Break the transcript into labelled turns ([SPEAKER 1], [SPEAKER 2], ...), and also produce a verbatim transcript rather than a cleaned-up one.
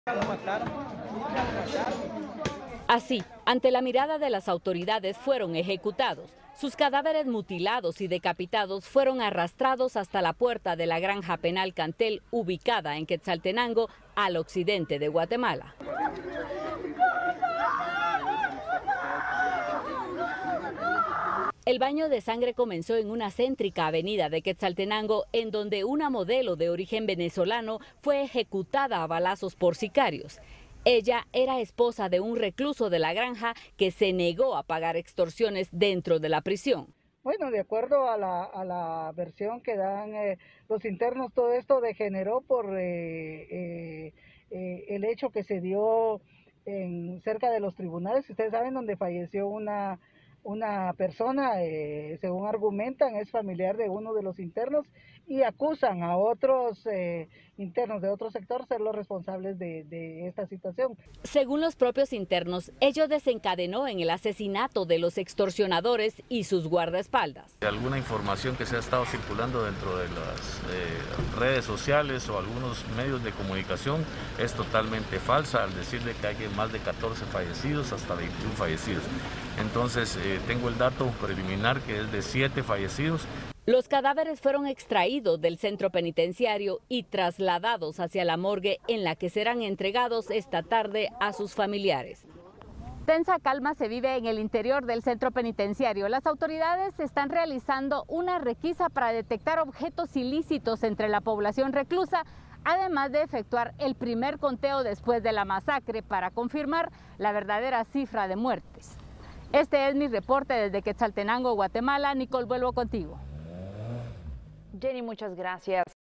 [SPEAKER 1] Así, ante la mirada de las autoridades, fueron ejecutados. Sus cadáveres mutilados y decapitados fueron arrastrados hasta la puerta de la granja penal Cantel, ubicada en Quetzaltenango, al occidente de Guatemala. El baño de sangre comenzó en una céntrica avenida de Quetzaltenango, en donde una modelo de origen venezolano fue ejecutada a balazos por sicarios. Ella era esposa de un recluso de la granja que se negó a pagar extorsiones dentro de la prisión.
[SPEAKER 2] Bueno, de acuerdo a la, a la versión que dan eh, los internos, todo esto degeneró por eh, eh, eh, el hecho que se dio en, cerca de los tribunales. Ustedes saben, donde falleció una, una persona, eh, según argumentan, es familiar de uno de los internos y acusan a otros eh, internos de otro sector ser los responsables de, de esta situación.
[SPEAKER 1] Según los propios internos, ello desencadenó en el asesinato de los extorsionadores y sus guardaespaldas.
[SPEAKER 3] Alguna información que se ha estado circulando dentro de las eh, redes sociales o algunos medios de comunicación es totalmente falsa al decirle que hay más de catorce fallecidos hasta veintiún fallecidos. Entonces eh, tengo el dato preliminar que es de siete fallecidos.
[SPEAKER 1] Los cadáveres fueron extraídos del centro penitenciario y trasladados hacia la morgue, en la que serán entregados esta tarde a sus familiares. Tensa calma se vive en el interior del centro penitenciario. Las autoridades están realizando una requisa para detectar objetos ilícitos entre la población reclusa, además de efectuar el primer conteo después de la masacre para confirmar la verdadera cifra de muertes. Este es mi reporte desde Quetzaltenango, Guatemala. Nicole, vuelvo contigo.
[SPEAKER 4] Jenny, muchas gracias.